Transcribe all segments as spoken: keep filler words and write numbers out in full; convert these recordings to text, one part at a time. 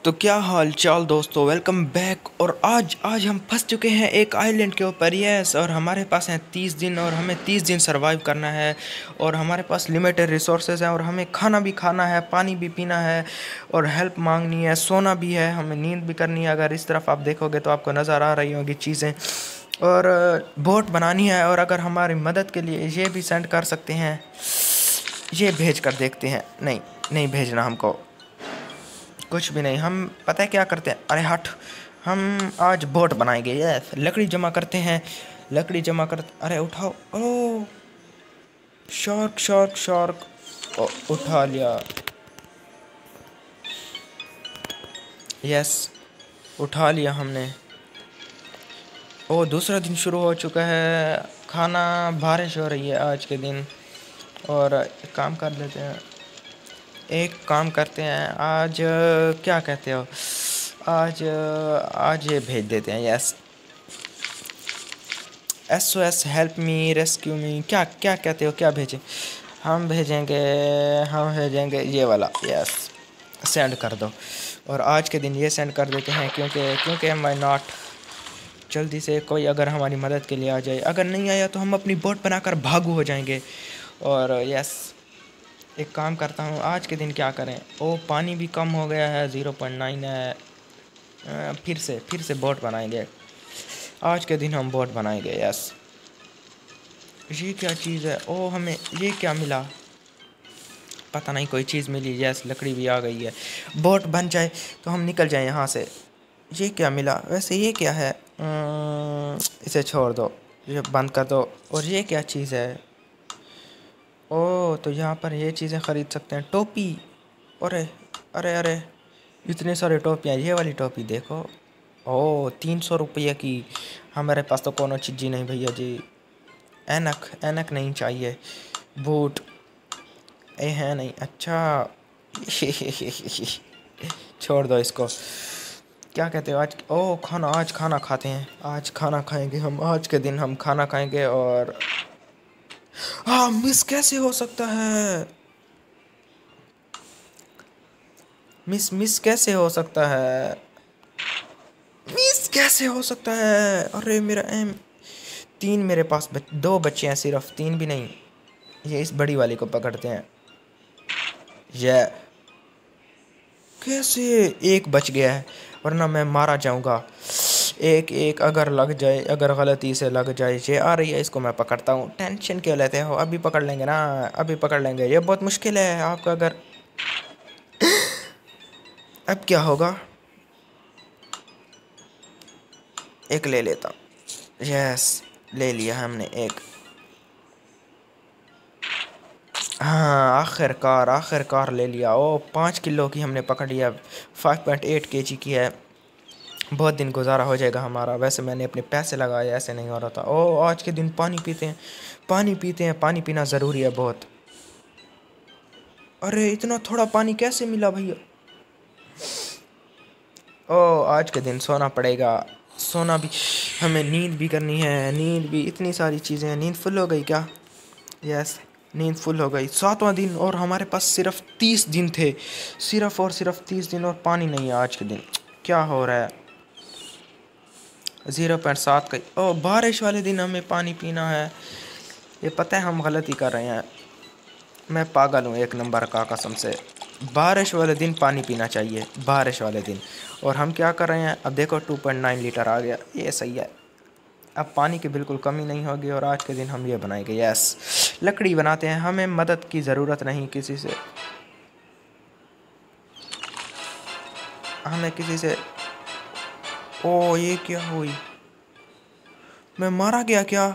तो क्या हाल चाल दोस्तों, वेलकम बैक। और आज आज हम फंस चुके हैं एक आइलैंड के ऊपर। यस, और हमारे पास हैं तीस दिन और हमें तीस दिन सरवाइव करना है। और हमारे पास लिमिटेड रिसोर्सेज हैं और हमें खाना भी खाना है, पानी भी पीना है और हेल्प मांगनी है, सोना भी है, हमें नींद भी करनी है। अगर इस तरफ आप देखोगे तो आपको नज़र आ रही होगी चीज़ें। और बोट बनानी है। और अगर हमारी मदद के लिए ये भी सेंड कर सकते हैं, ये भेज कर देखते हैं। नहीं नहीं भेजना हमको कुछ भी नहीं। हम पता है क्या करते हैं, अरे हट, हम आज बोट बनाएंगे। यस, लकड़ी जमा करते हैं, लकड़ी जमा कर। अरे उठाओ, oh shark shark shark, oh, उठा लिया। यस, उठा लिया हमने। ओ दूसरा दिन शुरू हो चुका है। खाना, बारिश हो रही है आज के दिन। और एक काम कर लेते हैं, एक काम करते हैं आज, क्या कहते हो, आज आज ये भेज देते हैं। Yes, S O S help me rescue me, क्या क्या कहते हो, क्या भेजें? हम भेजेंगे हम भेजेंगे ये वाला। यस, सेंड कर दो। और आज के दिन ये सेंड कर देते हैं, क्योंकि क्योंकि माई नॉट जल्दी से कोई अगर हमारी मदद के लिए आ जाए। अगर नहीं आया तो हम अपनी बोट बनाकर भागू हो जाएंगे। और यस, एक काम करता हूँ, आज के दिन क्या करें। ओ पानी भी कम हो गया है, ज़ीरो पॉइंट नाइन है। आ, फिर से फिर से बोट बनाएंगे। आज के दिन हम बोट बनाएंगे। यस, ये क्या चीज़ है? ओ हमें ये क्या मिला, पता नहीं, कोई चीज़ मिली। यस, लकड़ी भी आ गई है। बोट बन जाए तो हम निकल जाएं यहाँ से। ये क्या मिला वैसे, ये क्या है? अम्म, इसे छोड़ दो, ये बंद कर दो। और ये क्या चीज़ है? ओ तो यहाँ पर ये चीज़ें ख़रीद सकते हैं। टोपी, अरे अरे अरे, इतने सारे टोपियाँ। ये वाली टोपी देखो, ओ तीन सौ रुपये की। हमारे पास तो कोनो चीज़ ही नहीं भैया जी। ऐनक ऐनक नहीं चाहिए। बूट ए है नहीं, अच्छा छोड़ दो इसको। क्या कहते हो आज? ओ खाना, आज खाना खाते हैं, आज खाना खाएंगे हम। आज के दिन हम खाना खाएंगे। और हाँ, मिस कैसे हो सकता है? मिस मिस कैसे हो सकता है? मिस कैसे हो सकता है? अरे मेरा एम तीन, मेरे पास बच, दो बच्चे हैं सिर्फ, तीन भी नहीं। ये इस बड़ी वाली को पकड़ते हैं। ये कैसे एक बच गया है, वरना मैं मारा जाऊंगा। एक एक अगर लग जाए, अगर गलती से लग जाए। ये आ रही है, इसको मैं पकड़ता हूँ। टेंशन क्यों लेते हो, अभी पकड़ लेंगे ना, अभी पकड़ लेंगे। ये बहुत मुश्किल है आपको। अगर अब क्या होगा, एक ले लेता हूँ। यस, ले लिया हमने एक। हाँ, आखिरकार आखिरकार ले लिया। ओ पाँच किलो की हमने पकड़ लिया। फाइव पॉइंट एट के जी की है। बहुत दिन गुजारा हो जाएगा हमारा। वैसे मैंने अपने पैसे लगाए, ऐसे नहीं हो रहा था। ओ आज के दिन पानी पीते हैं, पानी पीते हैं, पानी पीना ज़रूरी है बहुत। अरे इतना थोड़ा पानी कैसे मिला भैया? ओ आज के दिन सोना पड़ेगा, सोना भी, हमें नींद भी करनी है, नींद भी, इतनी सारी चीज़ें हैं। नींद फुल हो गई क्या? यस, नींद फुल हो गई। सातवां दिन और हमारे पास सिर्फ तीस दिन थे, सिर्फ और सिर्फ तीस दिन, और पानी नहीं है आज के दिन। क्या हो रहा है? ज़ीरो पॉइंट सात का। ओ बारिश वाले दिन हमें पानी पीना है। ये पता है हम गलती कर रहे हैं। मैं पागल हूँ एक नंबर का, कसम से। बारिश वाले दिन पानी पीना चाहिए, बारिश वाले दिन। और हम क्या कर रहे हैं, अब देखो टू पॉइंट नाइन लीटर आ गया, ये सही है। अब पानी की बिल्कुल कमी नहीं होगी। और आज के दिन हम ये बनाएंगे। यस, लकड़ी बनाते हैं, हमें मदद की ज़रूरत नहीं किसी से, हमें किसी से। ओ ये क्या हुई, मैं मारा गया क्या?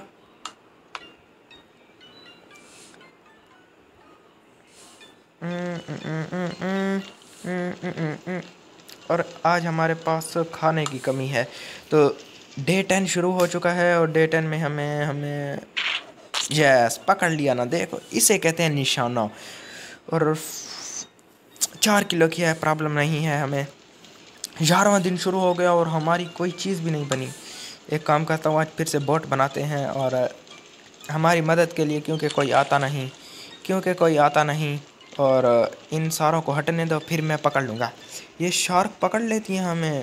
और आज हमारे पास खाने की कमी है। तो डे टेन शुरू हो चुका है और डे टेन में हमें हमें यस, पकड़ लिया ना, देखो इसे कहते हैं निशाना। और चार किलो की है, प्रॉब्लम नहीं है हमें। ग्यारहवां दिन शुरू हो गया और हमारी कोई चीज़ भी नहीं बनी। एक काम करता हूँ, आज फिर से बोट बनाते हैं। और हमारी मदद के लिए, क्योंकि कोई आता नहीं, क्योंकि कोई आता नहीं और इन सारों को हटने दो, फिर मैं पकड़ लूँगा। ये शार्क पकड़ लेती हैं हमें।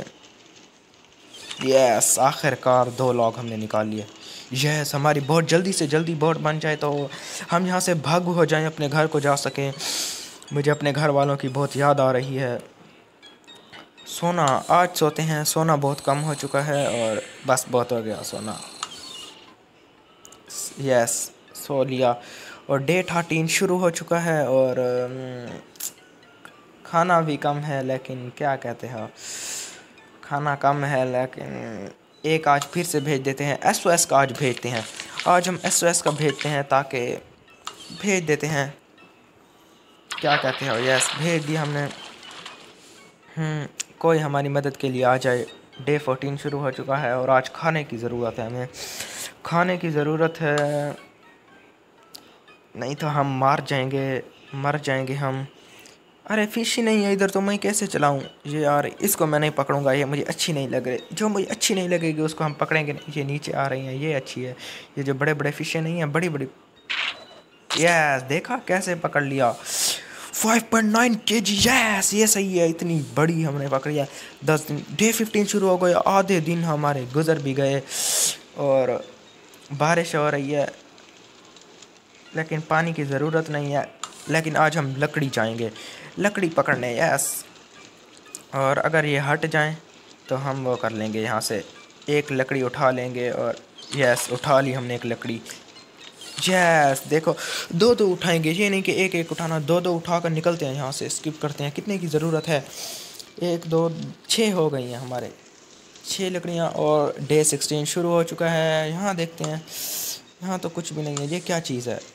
यस, आखिरकार दो लॉग हमने निकाल लिए। यस, हमारी बोट जल्दी से जल्दी बोट बन जाए तो हम यहाँ से भाग हो जाएं, अपने घर को जा सकें। मुझे अपने घर वालों की बहुत याद आ रही है। सोना, आज सोते हैं। सोना बहुत कम हो चुका है और बस बहुत हो गया सोना। यस, सो लिया। और डे थर्टीन शुरू हो चुका है और खाना भी कम है, लेकिन क्या कहते हैं, खाना कम है लेकिन एक आज फिर से भेज देते हैं। एस ओ एस का आज भेजते हैं। आज हम एस ओ एस का भेजते हैं ताकि भेज देते हैं, क्या कहते हो। यस, भेज दिया हमने। हम्म कोई हमारी मदद के लिए आ जाए। डे फोर्टीन शुरू हो चुका है और आज खाने की ज़रूरत है, हमें खाने की ज़रूरत है, नहीं तो हम मार जाएंगे, मर जाएंगे हम। अरे फिश ही नहीं है इधर, तो मैं कैसे चलाऊं ये यार। इसको मैं नहीं पकड़ूंगा, ये मुझे अच्छी नहीं लग रही। जो मुझे अच्छी नहीं लगेगी उसको हम पकड़ेंगे नहीं। ये नीचे आ रही हैं, ये अच्छी है। ये जो बड़े बड़े फिशें नहीं हैं, बड़ी बड़ी। यस, देखा कैसे पकड़ लिया। फाइव पॉइंट नाइन के जी। यस, ये सही है, इतनी बड़ी हमने पकड़ी है। दस दिन, डे फिफ्टीन शुरू हो गए, आधे दिन हमारे गुजर भी गए और बारिश हो रही है, लेकिन पानी की ज़रूरत नहीं है। लेकिन आज हम लकड़ी जाएंगे, लकड़ी पकड़ने। यस, और अगर ये हट जाएं तो हम वो कर लेंगे, यहाँ से एक लकड़ी उठा लेंगे। और यस, उठा ली हमने एक लकड़ी। यस, देखो दो दो उठाएंगे, ये नहीं कि एक एक उठाना, दो दो उठा कर निकलते हैं यहाँ से। स्किप करते हैं। कितने की ज़रूरत है? एक दो छः हो गई हैं हमारे, छः लकड़ियाँ। और डे सिक्सटीन शुरू हो चुका है। यहाँ देखते हैं, यहाँ तो कुछ भी नहीं है। ये क्या चीज़ है?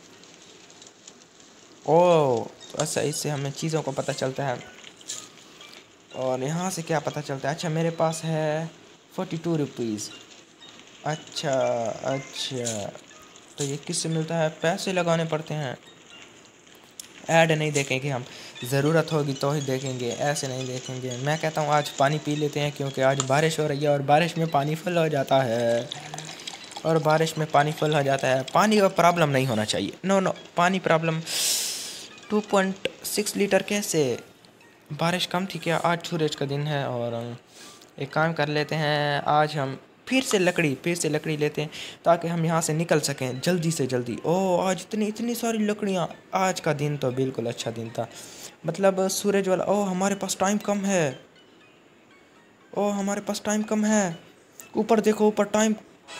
ओह, तो ऐसा इससे हमें चीज़ों को पता चलता है। और यहाँ से क्या पता चलता है? अच्छा, मेरे पास है फोर्टी टू रुपीज़। अच्छा अच्छा, तो ये किससे मिलता है? पैसे लगाने पड़ते हैं। ऐड नहीं देखेंगे हम, ज़रूरत होगी तो ही देखेंगे, ऐसे नहीं देखेंगे। मैं कहता हूँ आज पानी पी लेते हैं, क्योंकि आज बारिश हो रही है और बारिश में पानी फुल हो जाता है। और बारिश में पानी फुल हो जाता है। पानी का प्रॉब्लम नहीं होना चाहिए। नो नो, पानी problem. Two point six litre कैसे? बारिश कम थी क्या? आज सूरज का दिन है। और एक काम कर लेते हैं, आज हम फिर से लकड़ी फिर से लकड़ी लेते हैं ताकि हम यहाँ से निकल सकें जल्दी से जल्दी। ओह, आज इतनी इतनी सारी लकड़ियाँ। आज का दिन तो बिल्कुल अच्छा दिन था, मतलब सूरज वाला। ओह, हमारे पास टाइम कम है। ओह, हमारे पास टाइम कम है। ऊपर देखो, ऊपर टाइम।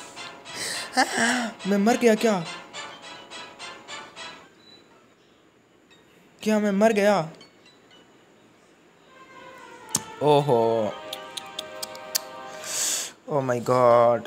मैं मर गया क्या? क्या मैं मर गया? ओहो, ओ माय गॉड।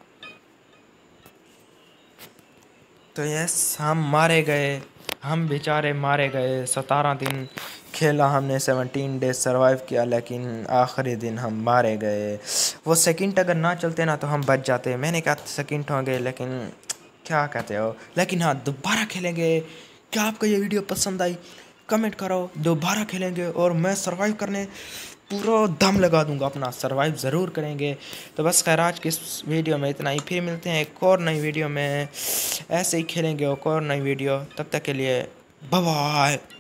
तो यस, हम मारे गए, हम बेचारे मारे गए। सतारह दिन खेला हमने, सेवनटीन डेज सर्वाइव किया, लेकिन आखिरी दिन हम मारे गए। वो सेकंड अगर ना चलते ना तो हम बच जाते। मैंने कहा सेकंड होंगे, लेकिन क्या कहते हो। लेकिन हाँ, दोबारा खेलेंगे। क्या आपको ये वीडियो पसंद आई? कमेंट करो। दोबारा खेलेंगे और मैं सर्वाइव करने पूरा दम लगा दूंगा अपना। सर्वाइव ज़रूर करेंगे। तो बस खैर, आज की इस वीडियो में इतना ही। फिर मिलते हैं एक और नई वीडियो में, ऐसे ही खेलेंगे एक और नई वीडियो। तब तक के लिए बाय बाय।